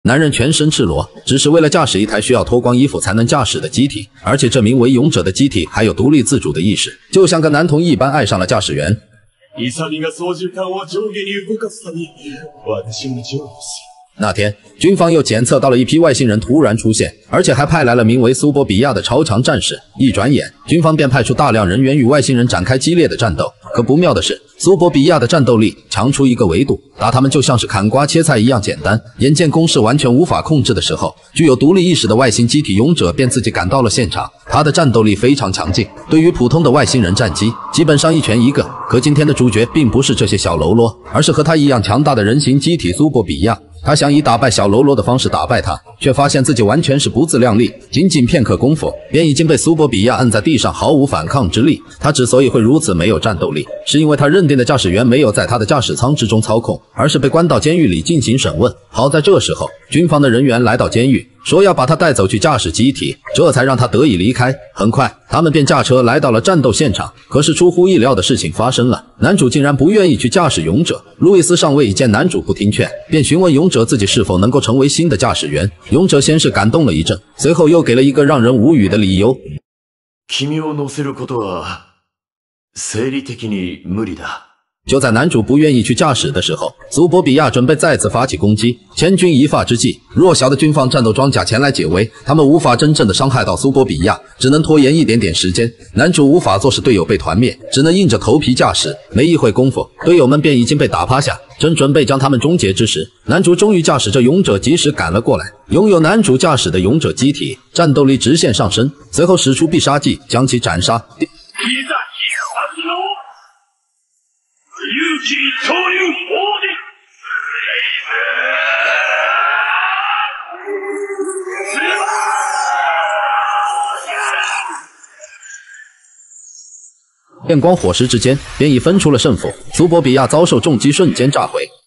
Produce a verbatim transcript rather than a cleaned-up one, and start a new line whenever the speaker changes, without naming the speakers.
男人全身赤裸，只是为了驾驶一台需要脱光衣服才能驾驶的机体，而且这名为勇者的机体还有独立自主的意识，就像个男童一般爱上了驾驶员。那天，军方又检测到了一批外星人突然出现，而且还派来了名为苏博比亚的超强战士。一转眼，军方便派出大量人员与外星人展开激烈的战斗。可不妙的是，苏博比亚的战斗力强出一个维度，打他们就像是砍瓜切菜一样简单。眼见攻势完全无法控制的时候，具有独立意识的外星机体勇者便自己赶到了现场。他的战斗力非常强劲，对于普通的外星人战机，基本上一拳一个。可今天的主角并不是这些小喽啰，而是和他一样强大的人形机体苏博比亚。他想以打败小喽啰的方式打败他，却发现自己完全是不自量力，仅仅片刻功夫，便已经被苏博比亚摁在地上，毫无反抗之力。他之所以会如此没有战斗力，是因为他认定的驾驶员没有在他的驾驶舱之中操控，而是被关到监狱里进行审问。好在这时候，军方的人员来到监狱，说要把他带走去驾驶机体，这才让他得以离开。很快，他们便驾车来到了战斗现场。可是出乎意料的事情发生了，男主竟然不愿意去驾驶勇者。路易斯上尉一见男主不听劝，便询问勇者自己是否能夠成为新的驾驶员。勇者先是感动了一阵，随后又给了一个让人无语的理由。
君を乗せることは生理的に無理だ。
就在男主不愿意去驾驶的时候，苏博比亚准备再次发起攻击。千钧一发之际，弱小的军方战斗装甲前来解围，他们无法真正的伤害到苏博比亚，只能拖延一点点时间。男主无法坐视队友被团灭，只能硬着头皮驾驶。没一会功夫，队友们便已经被打趴下，正准备将他们终结之时，男主终于驾驶着勇者及时赶了过来。拥有男主驾驶的勇者机体，战斗力直线上升，随后使出必杀技将其斩杀。电光火石之间，便已分出了胜负。苏博比亚遭受重击，瞬间炸毁。